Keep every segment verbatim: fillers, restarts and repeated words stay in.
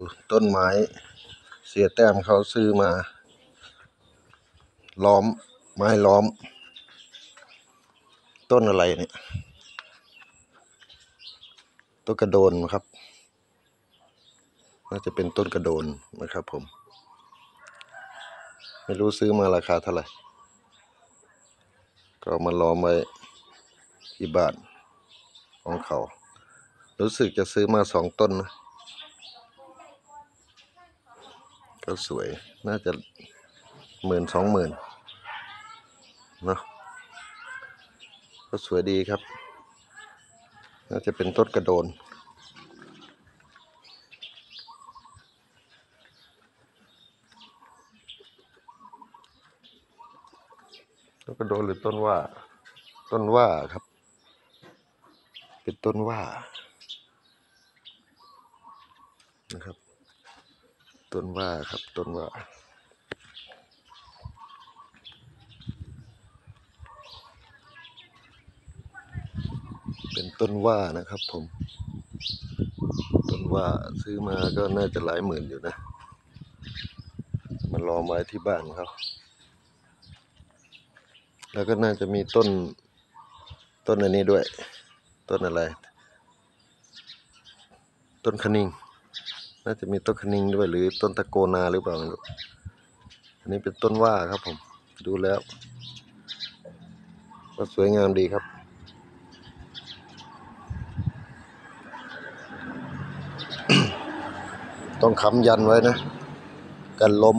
ต้นไม้เสียแต้มเขาซื้อมาล้อมไม้ล้อมต้นอะไรเนี่ยต้นกระโดนครับน่าจะเป็นต้นกระโดนนะครับผมไม่รู้ซื้อมาราคาเท่าไหร่ก็มาล้อมไว้ที่บ้านของเขารู้สึกจะซื้อมาสองต้นนะก็สวยน่าจะหมื่นสองหมื่นเนาะก็สวยดีครับน่าจะเป็นต้นกระโดนต้นกระโดนหรือต้นว่าต้นว่าครับเป็นต้นว่านะครับต้นว่าครับต้นว่าเป็นต้นว่านะครับผมต้นว่าซื้อมาก็น่าจะหลายหมื่นอยู่นะมันล้อมไว้ที่บ้านเขาแล้วก็น่าจะมีต้นต้นอันนี้ด้วยต้นอะไรต้นคะนิงน่าจะมีต้นคะนิงด้วยหรือต้นตะโกนาหรือเปล่าไม่รู้อันนี้เป็นต้นว่าครับผมดูแล้วก็สวยงามดีครับต้องค้ำยันไว้นะกันล้ม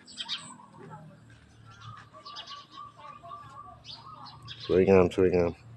สวยงามสวยงาม